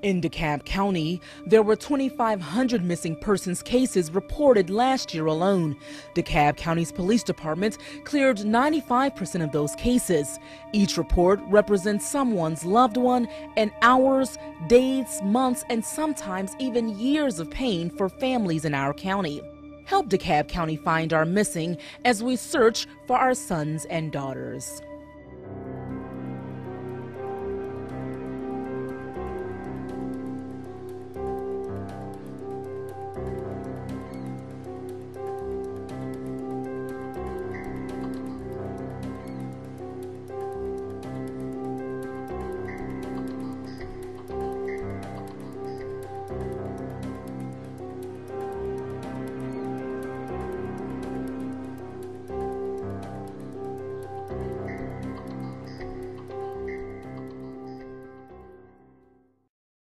In DeKalb County, there were 2,500 missing persons cases reported last year alone. DeKalb County's police department cleared 95% of those cases. Each report represents someone's loved one and hours, days, months, and sometimes even years of pain for families in our county. Help DeKalb County find our missing as we search for our sons and daughters.